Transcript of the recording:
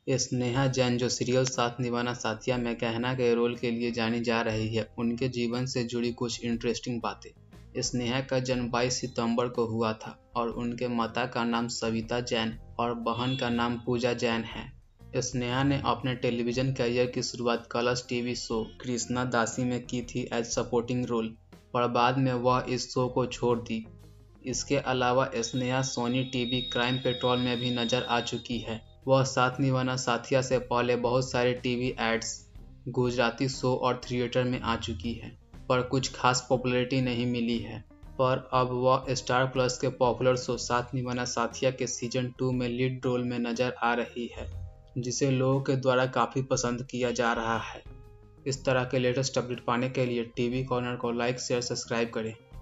स्नेहा जैन जो सीरियल साथ निभाना साथिया में गहना के रोल के लिए जानी जा रही है, उनके जीवन से जुड़ी कुछ इंटरेस्टिंग बातें। स्नेहा का जन्म 22 सितंबर को हुआ था और उनके माता का नाम सविता जैन और बहन का नाम पूजा जैन है। स्नेहा ने अपने टेलीविजन कैरियर की शुरुआत कलर्स टीवी शो कृष्णा दासी में की थी एज सपोर्टिंग रोल, पर बाद में वह इस शो को छोड़ दी। इसके अलावा Sneha Sony TV Crime Patrol में भी नजर आ चुकी है। वह साथ निभाना साथिया से पहले बहुत सारे टीवी एड्स, गुजराती शो और थिएटर में आ चुकी है, पर कुछ खास पॉपुलैरिटी नहीं मिली है। पर अब वह स्टार प्लस के पॉपुलर शो साथ निभाना साथिया के सीजन 2 में लीड रोल में नजर आ रही है, जिसे लोगों के द्वारा काफ़ी पसंद किया जा रहा है। इस तरह के लेटेस्ट अपडेट पाने के लिए टीवी कॉर्नर को लाइक शेयर सब्सक्राइब करें।